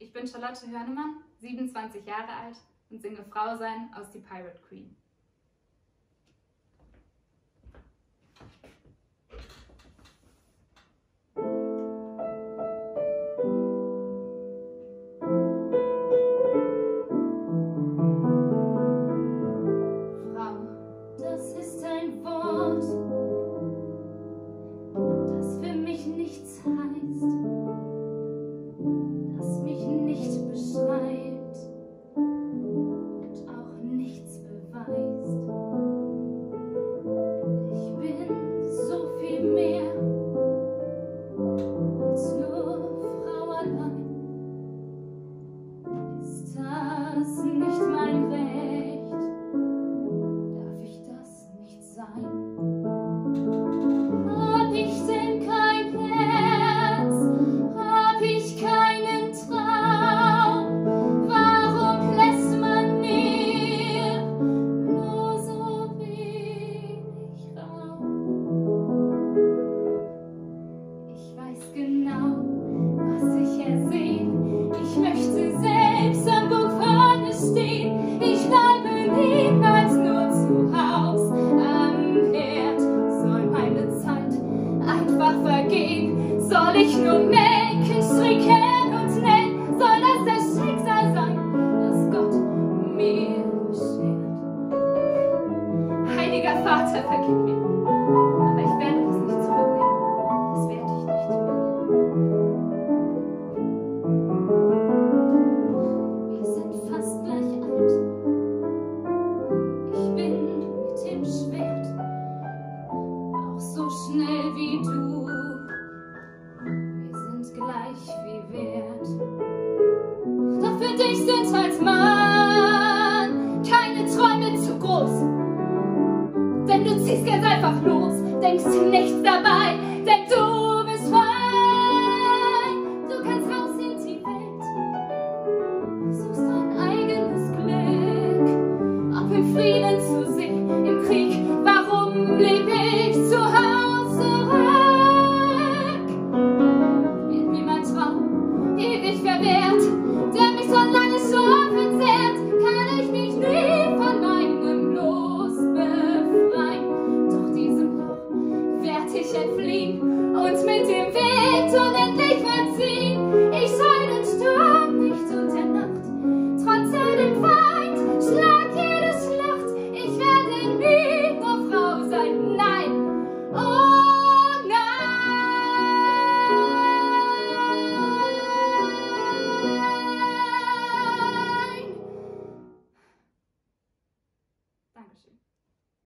Ich bin Charlotte Hörnemann, 27 Jahre alt und singe Frau sein aus Die Pirate Queen. Frau, das ist ein Wort, das für mich nichts heißt, das mich nicht beschreibt und auch nichts beweist. Ich bin so viel mehr als nur Frau allein. Ist das nicht mein Recht? Darf ich das nicht sein? Hab ich denn kein Herz? Hab ich keinen Traum? Warum lässt man mir nur so wenig Raum? Ich weiß genau, was ich ersehn. Ich möchte selbst am Buch vorne stehen. Ich bleibe niemals nur zu Haus am Herd. Soll meine Zeit einfach vergehen? Soll ich nur melken, stricken und nähen? Soll das das Schicksal sein, das Gott mir beschert? Heiliger Vater, vergib mir, aber ich werde das nicht zurücknehmen. Das werde ich nicht. Wir sind fast gleich alt. Ich bin mit dem Schwert auch so schnell wie du. Wir sind gleich viel wert. Doch für dich sind als Mann keine Träume zu groß. Denn du ziehst ganz einfach los, denkst nichts dabei, denn du bist frei. Du kannst raus in die Welt, suchst dein eigenes Glück, ob im Frieden zu sehen, im Krieg. Warum leb ich zu Hause zurück? Wird mir mein Traum ewig verwehrt, der mich so lange schon verzehrt, kann ich mich nie von meinem Los befreien. Doch diesem Loch werd ich entfliehen und mit dem Wind unendlich verziehen. Ich scheue den Sturm nicht und der Nacht, trotz all dem Feind, schlag jede Schlacht. Ich werde nie nur Frau sein, nein, oh nein. Dankeschön.